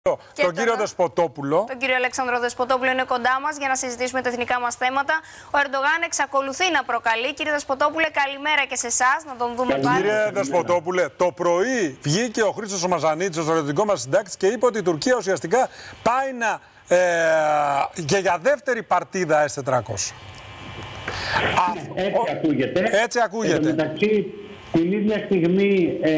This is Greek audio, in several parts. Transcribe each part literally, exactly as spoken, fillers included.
Και τον κύριο Δεσποτόπουλο. Τον κύριο Αλέξανδρο Δεσποτόπουλο είναι κοντά μας για να συζητήσουμε τα εθνικά μας θέματα. Ο Ερντογάν εξακολουθεί να προκαλεί. Κύριε Δεσποτόπουλε, καλημέρα και σε εσάς, να τον δούμε πάλι. Κύριε Δεσποτόπουλε, το πρωί βγήκε ο Χρήστος ο Μαζανίτης, ο στρατιωτικός μας συντάκτης, και είπε ότι η Τουρκία ουσιαστικά πάει να. Ε, και για δεύτερη παρτίδα ες τετρακόσια. Έτσι ακούγεται. Έτσι ακούγεται. Ε, μεταξύ, την ίδια στιγμή ε,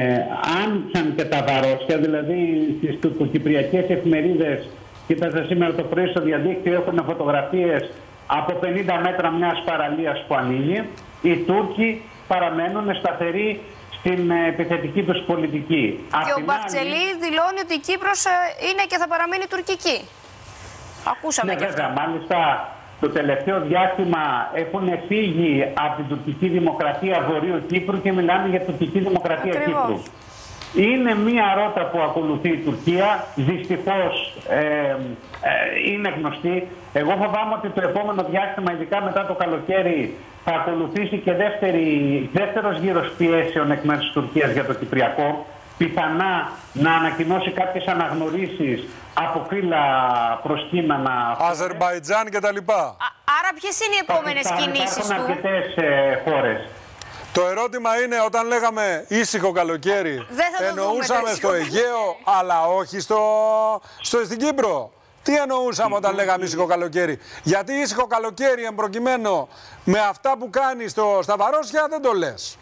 άνοιξαν και τα βαρόσια, δηλαδή στις τουρκοκυπριακές εφημερίδες, κοίταζα σήμερα το πρωί στο διαδίκτυο, έχουν φωτογραφίες από πενήντα μέτρα μιας παραλίας που ανοίγει. Οι Τούρκοι παραμένουν σταθεροί στην επιθετική τους πολιτική. Και ο Μπαχτσελή δηλώνει ότι η Κύπρος είναι και θα παραμείνει τουρκική. Ακούσαμε ναι, και βέβαια, αυτό. μάλιστα το τελευταίο διάστημα έχουν φύγει από την τουρκική δημοκρατία Βορείου Κύπρου και μιλάμε για τουρκική δημοκρατία Ακριβώς. Κύπρου. Είναι μία ρότα που ακολουθεί η Τουρκία, δυστυχώς ε, ε, είναι γνωστή. Εγώ φοβάμαι ότι το επόμενο διάστημα, ειδικά μετά το καλοκαίρι, θα ακολουθήσει και δεύτερη, δεύτερος γύρος πιέσεων εκ μέρους της Τουρκίας για το Κυπριακό. Πιθανά να ανακοινώσει κάποιες αναγνωρίσεις από φύλλα προσκύμενα. Αζερμπαϊτζάν κτλ. Άρα ποιες είναι οι επόμενες κινήσεις του? Υπάρχουν αρκετές ε, χώρες. Το ερώτημα είναι, όταν λέγαμε ήσυχο καλοκαίρι, εννοούσαμε στο Αιγαίο, αλλά όχι στο, στο, στην Κύπρο. Τι εννοούσαμε όταν λέγαμε ήσυχο καλοκαίρι? Γιατί ήσυχο καλοκαίρι εμπροκειμένο με αυτά που κάνει στο, στα Βαρόσια δεν το λες.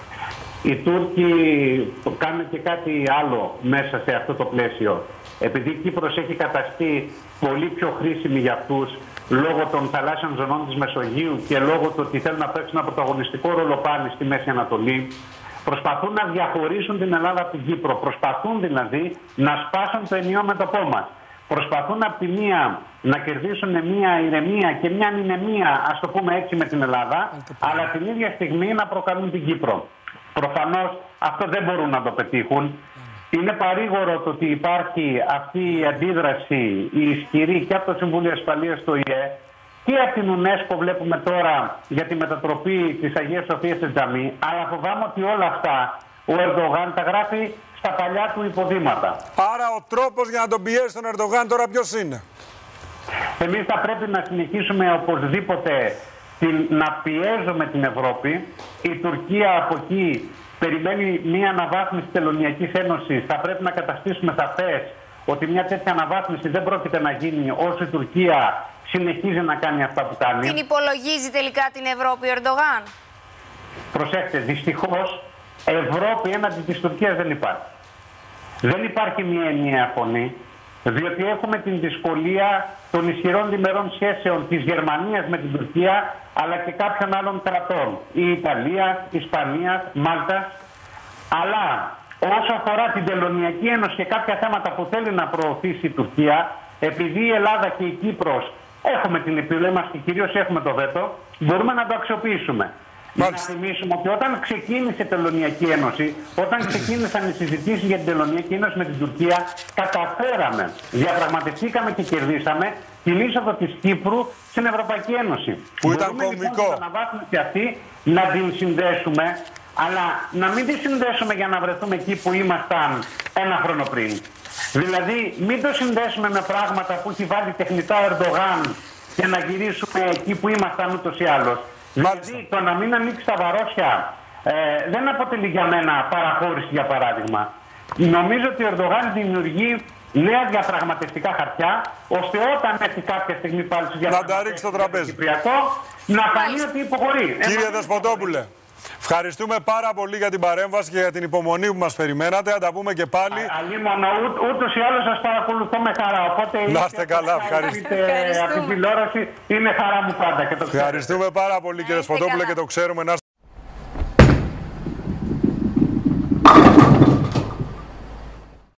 Οι Τούρκοι κάνουν και κάτι άλλο μέσα σε αυτό το πλαίσιο. Επειδή η Κύπρος έχει καταστεί πολύ πιο χρήσιμη για αυτούς λόγω των θαλάσσιων ζωνών της Μεσογείου και λόγω του ότι θέλουν να παίξουν ένα πρωταγωνιστικό ρόλο πάλι στη Μέση Ανατολή, προσπαθούν να διαχωρίσουν την Ελλάδα από την Κύπρο. Προσπαθούν δηλαδή να σπάσουν το ενιαίο μέτωπό μας. Προσπαθούν από τη μία να κερδίσουν μια ηρεμία και μια ανηνεμία, ας το πούμε έτσι, με την Ελλάδα, αλλά την ίδια στιγμή να προκαλούν την Κύπρο. Προφανώς αυτό δεν μπορούν να το πετύχουν. Είναι παρήγορο το ότι υπάρχει αυτή η αντίδραση, η ισχυρή, και από το Συμβούλιο Ασφαλείας του Ο Η Ε και από την UNESCO βλέπουμε τώρα για τη μετατροπή της Αγίας Σοφίας στη τζαμί, αλλά φοβάμαι ότι όλα αυτά ο Ερντογάν τα γράφει στα παλιά του υποδήματα. Άρα ο τρόπος για να τον πιέσει τον Ερντογάν τώρα ποιος είναι? Εμείς θα πρέπει να συνεχίσουμε οπωσδήποτε την, να πιέζουμε την Ευρώπη. Η Τουρκία από εκεί περιμένει μια αναβάθμιση της Τελωνειακής Ένωσης. Θα πρέπει να καταστήσουμε σαφές ότι μια τέτοια αναβάθμιση δεν πρόκειται να γίνει όσο η Τουρκία συνεχίζει να κάνει αυτά που κάνει. Την υπολογίζει τελικά την Ευρώπη ο Ερντογάν? Προσέξτε, δυστυχώς Ευρώπη έναντι της Τουρκίας δεν υπάρχει. Δεν υπάρχει μια ενιαία φωνή, διότι έχουμε την δυσκολία των ισχυρών διμερών σχέσεων της Γερμανίας με την Τουρκία, αλλά και κάποιων άλλων κρατών, η Ιταλία, η Ισπανία, Μάλτα. Αλλά όσο αφορά την Τελωνειακή Ένωση και κάποια θέματα που θέλει να προωθήσει η Τουρκία, επειδή η Ελλάδα και η Κύπρος έχουμε την επιλογή μας και κυρίως έχουμε το βέτο, μπορούμε να το αξιοποιήσουμε. Μάλιστα. Να θυμίσουμε ότι όταν ξεκίνησε η Τελωνειακή Ένωση, όταν ξεκίνησαν οι συζητήσεις για την Τελωνειακή Ένωση με την Τουρκία, καταφέραμε, διαπραγματευτήκαμε και κερδίσαμε την είσοδο της Κύπρου στην Ευρωπαϊκή Ένωση. Που ήταν Μπορούμε, κομβικό. λοιπόν, την αναβάθμιση αυτή να την συνδέσουμε, αλλά να μην τη συνδέσουμε για να βρεθούμε εκεί που ήμασταν ένα χρόνο πριν. Δηλαδή, μην το συνδέσουμε με πράγματα που έχει βάλει τεχνητά ο Ερντογάν και να γυρίσουμε εκεί που ήμασταν ούτως ή άλλως. Δηλαδή, το να μην ανοίξει τα Βαρόσια ε, δεν αποτελεί για μένα παραχώρηση, για παράδειγμα. Νομίζω ότι ο Ερντογάν δημιουργεί νέα διαπραγματευτικά χαρτιά, ώστε όταν έρθει κάποια στιγμή πάλι στη διαπραγματεύση στο τραπέζι Κυπριακό, να φανεί ότι υποχωρεί. Κύριε Δεσποτόπουλε, ευχαριστούμε πάρα πολύ για την παρέμβαση και για την υπομονή που μας περιμένατε. Θα τα πούμε και πάλι. Αλλήμον, ούτως ή άλλως σας παρακολουθώ με χαρά. Οπότε να είστε καλά, ευχαριστούμε. Από την τηλεόραση είναι χαρά μου πάντα. Και το ευχαριστούμε πάρα πολύ, κύριε Δεσποτόπουλε, και το ξέρουμε.